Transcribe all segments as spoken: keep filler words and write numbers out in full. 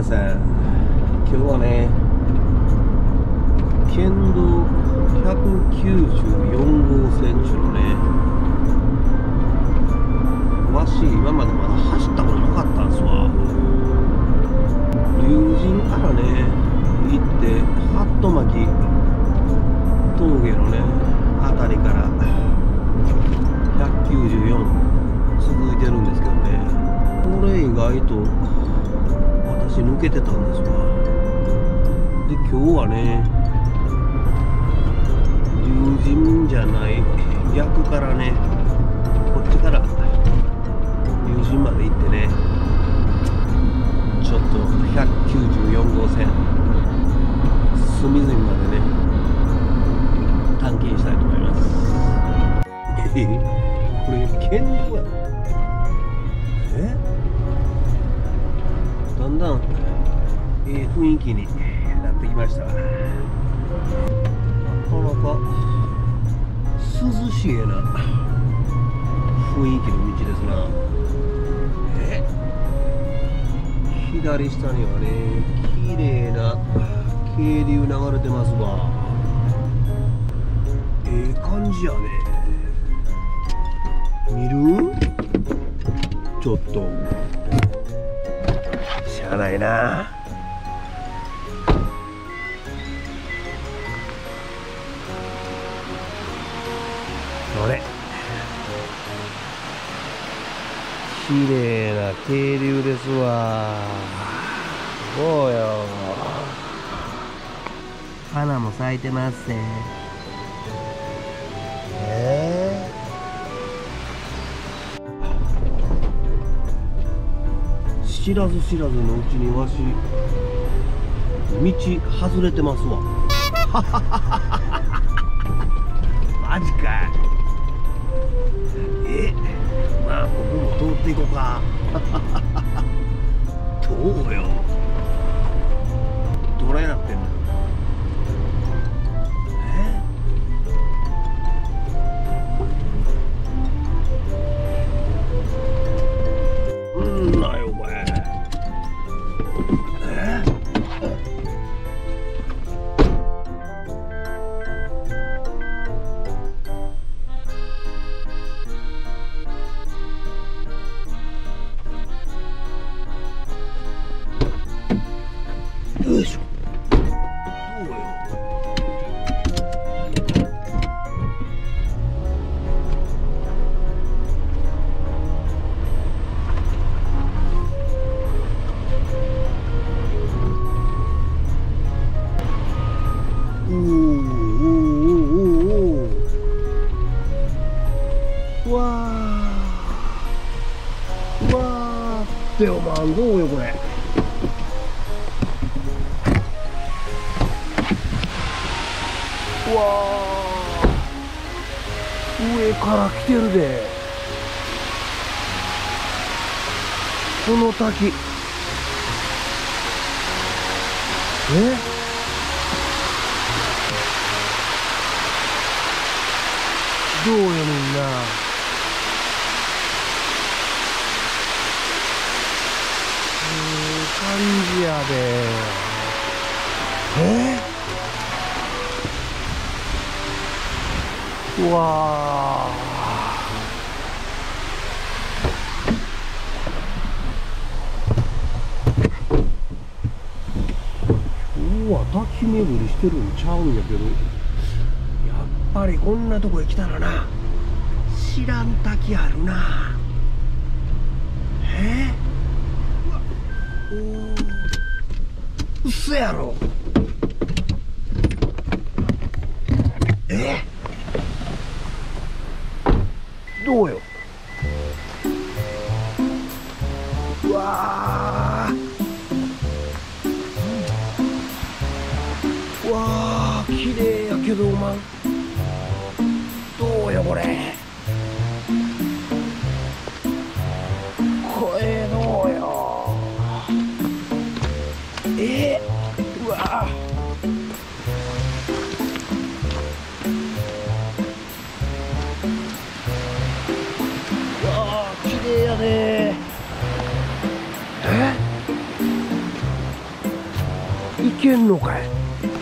せん。今日はね、県道ひゃくきゅうじゅうよん号線中のね、わし今までまだ走ったことなかったんすわ。龍神からね行って八斗巻峠のねあたりからひゃくきゅうじゅうよん続いてるんですけどね、これ意外と私抜けてたんですわ。で今日はね龍神じゃない逆からねこっちから龍神まで行ってね、ちょっとひゃくきゅうじゅうよん号線隅々までね探検したいと思います。えこれ県道やろ。えだんだんええ雰囲気になってきました。なかなか涼しげな雰囲気の道ですな。え左下にはね綺麗な渓流流れてますわ。ええ感じやね。見る？ちょっとしゃあないな。これ綺麗な渓流ですわ。そうよ、花も咲いてますね。えー、知らず知らずのうちにわし道外れてますわ。マジか。えまあここも通っていこうか。どうよ、どないなってんの。えうんなよこれ。えよいしょ。どうよ。おーおーおーおー。わーわーっておまんどうよこれ。うわー上から来てるで。この滝えどうよみんな。ええ感じやで。えうわ今日は滝巡りしてるんちゃうんやけど、やっぱりこんなとこへ来たらな知らん滝あるな。えうわおーうっそやろ。えどうよ。うわーうわー綺麗やけどおまんどうよこれ。これどうよ。えー、うわー綺麗やね。えけんのかい。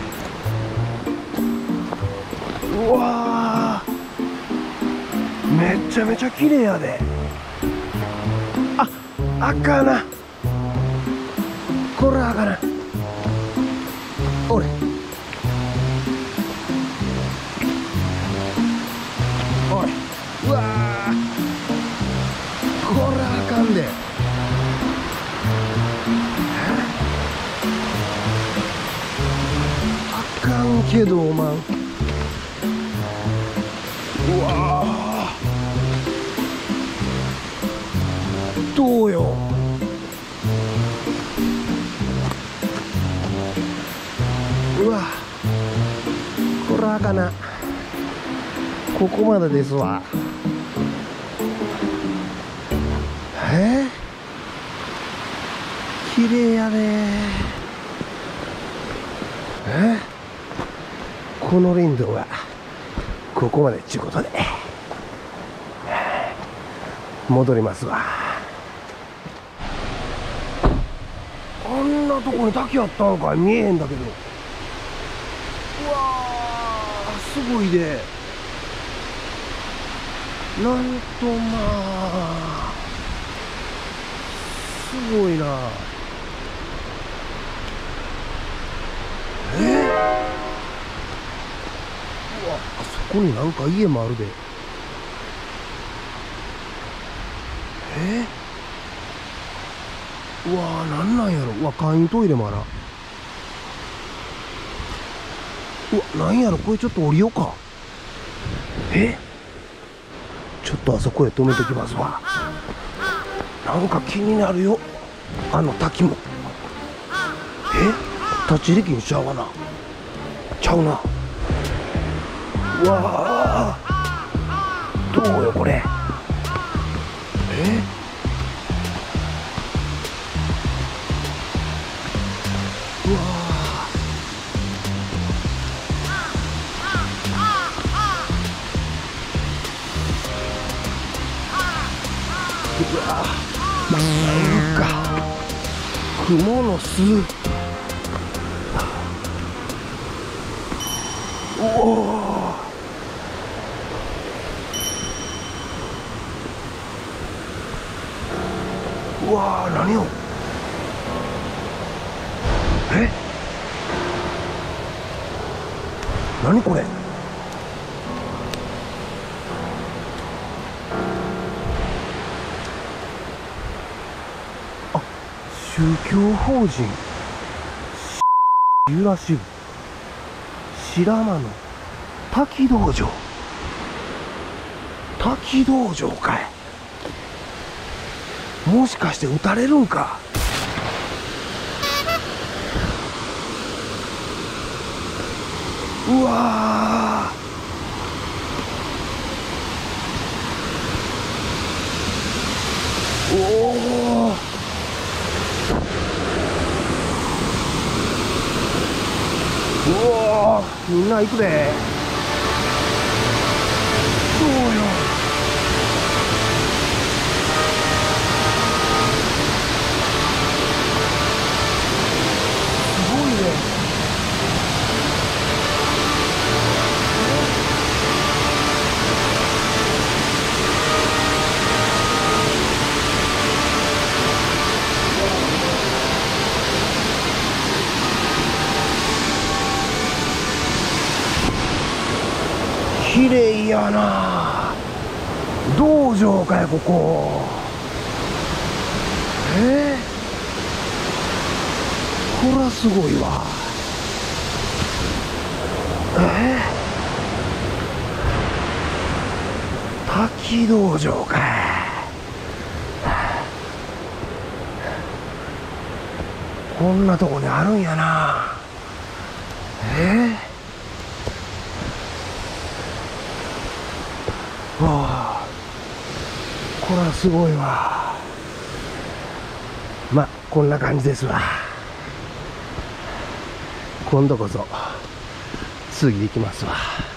うわー、めちゃめちゃ綺麗やで。あ、あかんな、これあかんな。おれ、おい、うわー、これあかんで。あかんけどおまん。うわー、どうよ。うわ、これあかな、ここまでですわ。えー、綺麗やね。えー、この林道はここまでっちゅうことで戻りますわ。あんなとこに滝あったんかい、見えへんだけど。うわー、すごいで。なんとまあすごいな。えー、うわ、あそこになんか家もあるで。えー、うわー、なんなんやろ。うわ、簡易トイレもあら。うわ、なんやろ、これちょっと降りようか。え、ちょっとあそこへ止めときますわ。なんか気になるよ、あの滝も。え、立ち入り禁止ちゃうかな。ちゃうな。うわー、どうよこれ。え、うわー、うわー、なんか雲の巣。おお、うわー、何を。え、何これ。あ、宗教法人ゆらし部白間の滝道場。滝道場かい。もしかして撃たれるんか。うわー、おお、うわー、みんな行くで。どうよ。すごいね。綺麗やな。道場かよここ。えー、これはすごいわ。えー、滝道場か。こんなとこにあるんやな。えー、わあ、これはすごいわ。まあこんな感じですわ。今度こそ次行きますわ。